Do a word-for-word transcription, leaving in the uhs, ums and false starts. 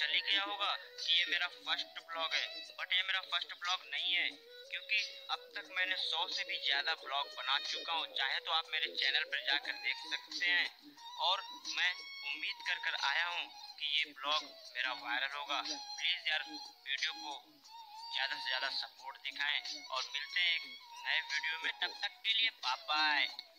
चल ही गया होगा कि ये मेरा फर्स्ट ब्लॉग है, बट ये मेरा फर्स्ट ब्लॉग नहीं है, क्योंकि अब तक मैंने सौ से भी ज़्यादा ब्लॉग बना चुका हूँ। चाहे तो आप मेरे चैनल पर जाकर देख सकते हैं, और मैं उम्मीद कर कर आया हूँ कि ये ब्लॉग मेरा वायरल होगा। प्लीज़ यार वीडियो को ज़्यादा से ज़्यादा सपोर्ट दिखाएं, और मिलते हैं एक नए वीडियो में। तब तक के लिए बाय बाय।